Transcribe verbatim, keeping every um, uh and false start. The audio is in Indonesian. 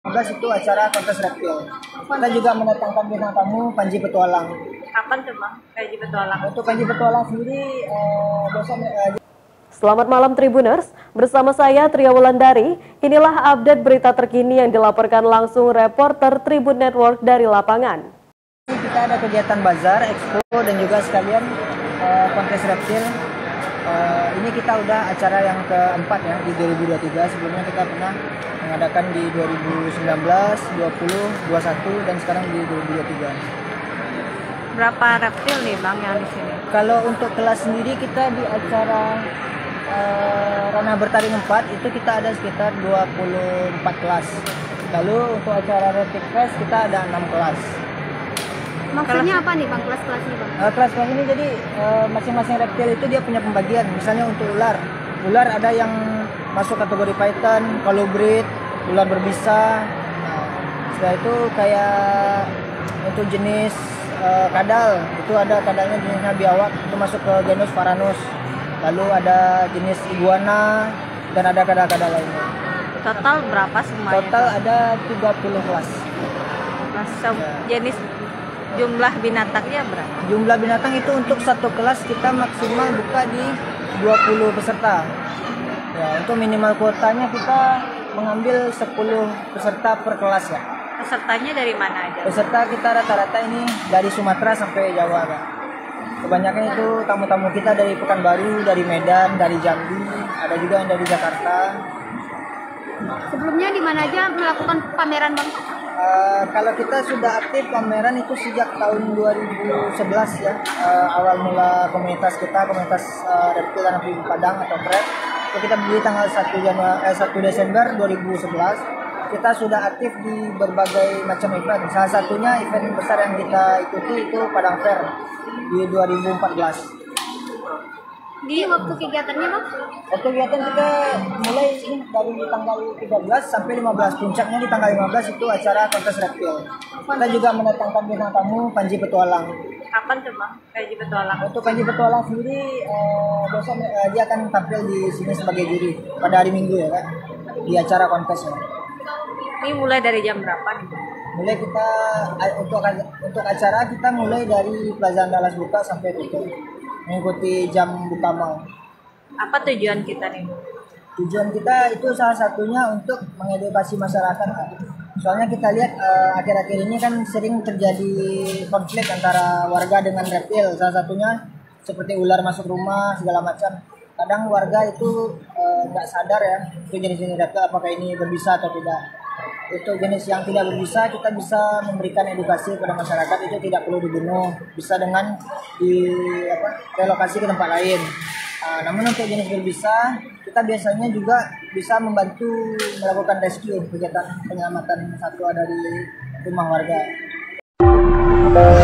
belas itu acara kontes reptil. Kita juga mendatangkan bintang tamu Panji Petualang. Kapan tuh Bang Panji Petualang? Untuk Panji Petualang sendiri eh, besok eh, Selamat malam Tribuners, bersama saya Tria Wulandari. Inilah update berita terkini yang dilaporkan langsung reporter Tribun Network dari lapangan. Kita ada kegiatan bazar, expo dan juga sekalian uh, kontes reptil. Uh, ini kita udah acara yang keempat ya di dua ribu dua puluh tiga. Sebelumnya kita pernah mengadakan di dua ribu sembilan belas, dua puluh, dua puluh satu dan sekarang di dua ribu dua puluh tiga. Berapa reptil nih Bang yang di sini? Kalau untuk kelas sendiri kita di acara uh, Ranah Bertaring empat itu kita ada sekitar dua puluh empat kelas. Lalu untuk acara Reptil Fest kita ada enam kelas. Maksudnya apa nih Bang, kelas-kelasnya Bang? Uh, kelas-kelas ini jadi uh, masing-masing reptil itu dia punya pembagian. Misalnya untuk ular, ular ada yang masuk kategori python, colubrid, ular berbisa. Nah, setelah itu kayak untuk jenis uh, kadal, itu ada kadalnya jenisnya biawak, itu masuk ke genus Varanus. Lalu ada jenis iguana dan ada kadal-kadal lainnya. Total berapa semuanya? Total ada tiga puluh kelas. Nah, jenis jumlah binatangnya berapa? Jumlah binatang itu untuk satu kelas kita maksimal buka di dua puluh peserta. Ya, untuk minimal kuotanya kita mengambil sepuluh peserta per kelas ya. Pesertanya dari mana aja? Peserta kita rata-rata ini dari Sumatera sampai Jawa kan. Kebanyakan itu tamu-tamu kita dari Pekanbaru, dari Medan, dari Jambi, ada juga yang dari Jakarta. Sebelumnya di mana aja melakukan pameran Bang? Uh, kalau kita sudah aktif pameran itu sejak tahun dua ribu sebelas ya, uh, awal mula komunitas kita, komunitas uh, reptil dan amfibi Padang atau K R E P. Itu kita berdiri tanggal satu Januari, eh, satu Desember dua ribu sebelas. Kita sudah aktif di berbagai macam event. Salah satunya event besar yang kita ikuti itu Padang Fair di dua ribu empat belas. Di waktu kegiatannya Bang? Waktu kegiatan kita mulai ini dari tanggal tiga belas sampai lima belas. Puncaknya di tanggal lima belas itu acara kontes reptil. Kita juga mendatangkan bintang tamu Panji Petualang. Kapan tuh Bang Panji Petualang? Untuk Panji Petualang sendiri eh, besok eh, dia akan tampil di sini sebagai juri pada hari Minggu ya kan, di acara kontesnya. Ini mulai dari jam berapa nih? Mulai kita untuk untuk acara kita mulai dari Plaza Andalas buka sampai tutup, mengikuti jam buka mal. Apa tujuan kita nih? Tujuan kita itu salah satunya untuk mengedukasi masyarakat. Soalnya kita lihat uh, akhir-akhir ini kan sering terjadi konflik antara warga dengan reptil. Salah satunya seperti ular masuk rumah segala macam. Kadang warga itu nggak uh, sadar ya itu jenis-jenis reptil apakah ini berbisa atau tidak. Untuk jenis yang tidak berbisa kita bisa memberikan edukasi kepada masyarakat itu tidak perlu dibunuh, bisa dengan di apa, relokasi ke tempat lain. Uh, namun untuk jenis berbisa kita biasanya juga bisa membantu melakukan rescue, kegiatan penyelamatan satwa dari rumah warga.